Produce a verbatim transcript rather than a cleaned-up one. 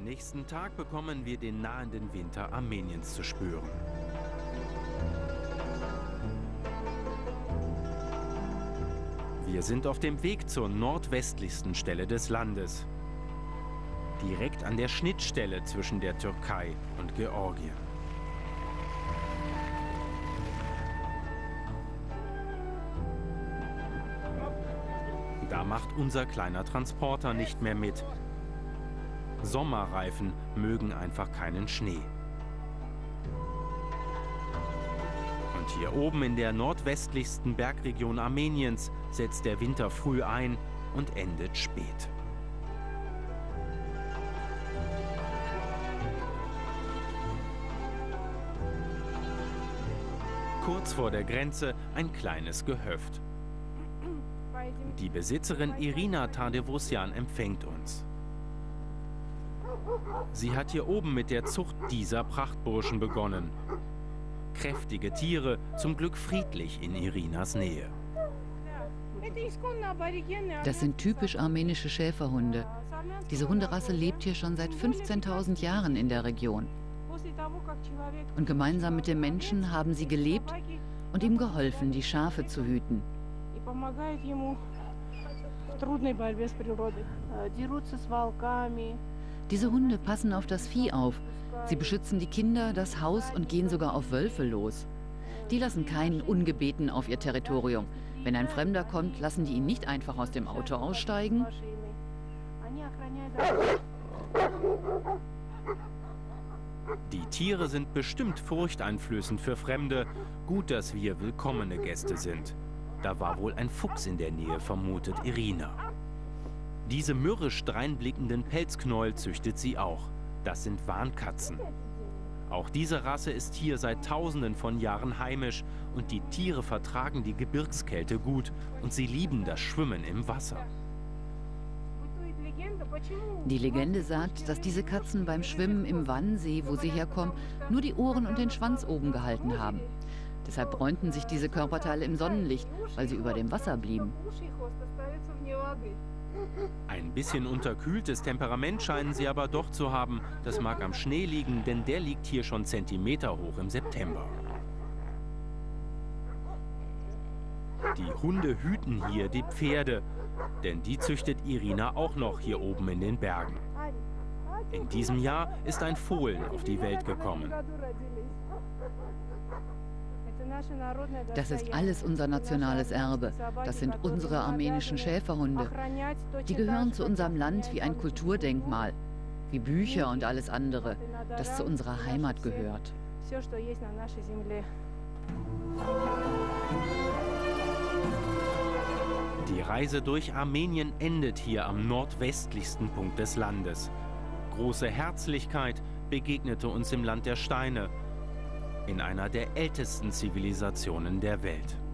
nächsten Tag bekommen wir den nahenden Winter Armeniens zu spüren. Wir sind auf dem Weg zur nordwestlichsten Stelle des Landes, direkt an der Schnittstelle zwischen der Türkei und Georgien. Da macht unser kleiner Transporter nicht mehr mit. Sommerreifen mögen einfach keinen Schnee. Und hier oben in der nordwestlichsten Bergregion Armeniens setzt der Winter früh ein und endet spät. Kurz vor der Grenze ein kleines Gehöft. Die Besitzerin Irina Tadevosyan empfängt uns. Sie hat hier oben mit der Zucht dieser Prachtburschen begonnen. Kräftige Tiere, zum Glück friedlich in Irinas Nähe. Das sind typisch armenische Schäferhunde. Diese Hunderasse lebt hier schon seit fünfzehntausend Jahren in der Region. Und gemeinsam mit dem Menschen haben sie gelebt und ihm geholfen, die Schafe zu hüten. Diese Hunde passen auf das Vieh auf. Sie beschützen die Kinder, das Haus und gehen sogar auf Wölfe los. Die lassen keinen ungebeten auf ihr Territorium. Wenn ein Fremder kommt, lassen die ihn nicht einfach aus dem Auto aussteigen. Die Tiere sind bestimmt furchteinflößend für Fremde. Gut, dass wir willkommene Gäste sind. Da war wohl ein Fuchs in der Nähe, vermutet Irina. Diese mürrisch dreinblickenden Pelzknäuel züchtet sie auch. Das sind Warnkatzen. Auch diese Rasse ist hier seit Tausenden von Jahren heimisch und die Tiere vertragen die Gebirgskälte gut und sie lieben das Schwimmen im Wasser. Die Legende sagt, dass diese Katzen beim Schwimmen im Wannsee, wo sie herkommen, nur die Ohren und den Schwanz oben gehalten haben. Deshalb bräunten sich diese Körperteile im Sonnenlicht, weil sie über dem Wasser blieben. Ein bisschen unterkühltes Temperament scheinen sie aber doch zu haben. Das mag am Schnee liegen, denn der liegt hier schon Zentimeter hoch im September. Die Hunde hüten hier die Pferde, denn die züchtet Irina auch noch hier oben in den Bergen. In diesem Jahr ist ein Fohlen auf die Welt gekommen. Das ist alles unser nationales Erbe. Das sind unsere armenischen Schäferhunde. Die gehören zu unserem Land wie ein Kulturdenkmal, wie Bücher und alles andere, das zu unserer Heimat gehört. Die Reise durch Armenien endet hier am nordwestlichsten Punkt des Landes. Große Herzlichkeit begegnete uns im Land der Steine, in einer der ältesten Zivilisationen der Welt.